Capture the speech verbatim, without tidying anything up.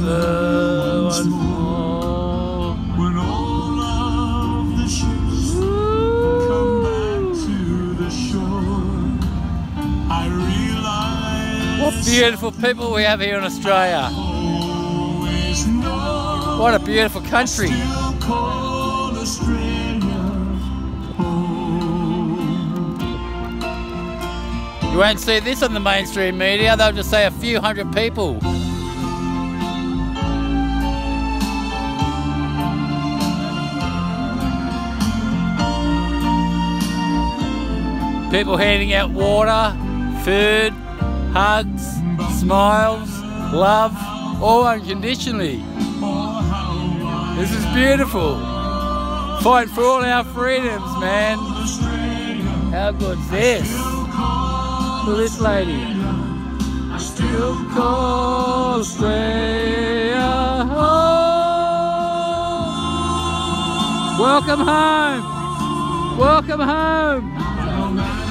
together once more. When all of the ships come back to the shore, I realize What beautiful people we have here in Australia. always know What a beautiful country. still call Australia home. You won't see this on the mainstream media, they'll just say a few hundred people. People handing out water, food, hugs, smiles, love, all unconditionally. This is beautiful. Fight for all our freedoms, man. How good's this? Look at this lady. I still Call Australia home. Welcome home. Welcome home. no matter